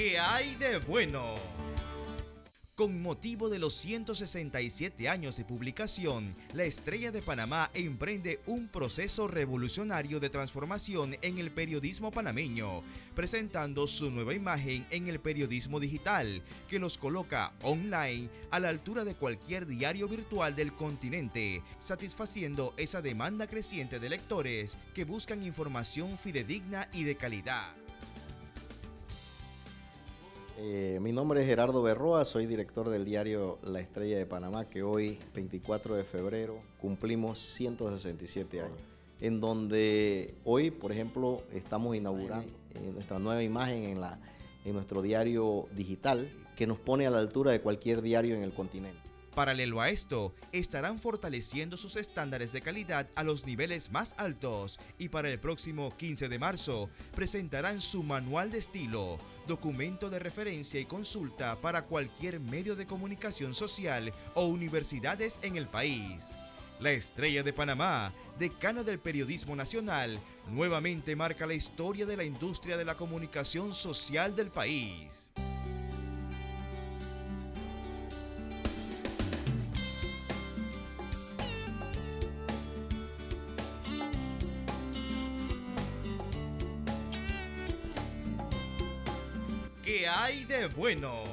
¿Qué hay de bueno? Con motivo de los 167 años de publicación, La Estrella de Panamá emprende un proceso revolucionario de transformación en el periodismo panameño, presentando su nueva imagen en el periodismo digital, que los coloca online a la altura de cualquier diario virtual del continente, satisfaciendo esa demanda creciente de lectores que buscan información fidedigna y de calidad. Mi nombre es Gerardo Berroa, soy director del diario La Estrella de Panamá, que hoy, 24 de febrero, cumplimos 167 años. En donde hoy, por ejemplo, estamos inaugurando nuestra nueva imagen en nuestro diario digital, que nos pone a la altura de cualquier diario en el continente. Paralelo a esto, estarán fortaleciendo sus estándares de calidad a los niveles más altos y para el próximo 15 de marzo presentarán su manual de estilo, documento de referencia y consulta para cualquier medio de comunicación social o universidades en el país. La Estrella de Panamá, decana del periodismo nacional, nuevamente marca la historia de la industria de la comunicación social del país. ¿Qué hay de bueno?